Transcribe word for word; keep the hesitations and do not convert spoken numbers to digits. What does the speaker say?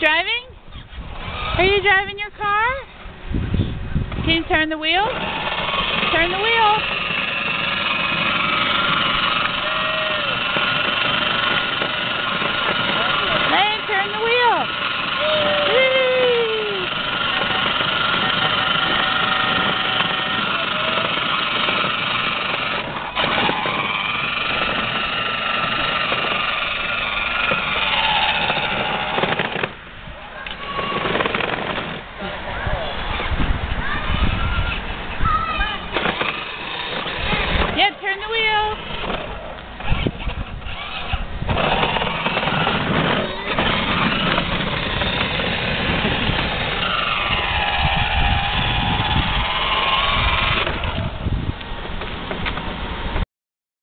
driving? Are you driving your car? Can you turn the wheel? Turn the wheel. Lane, turn the wheel.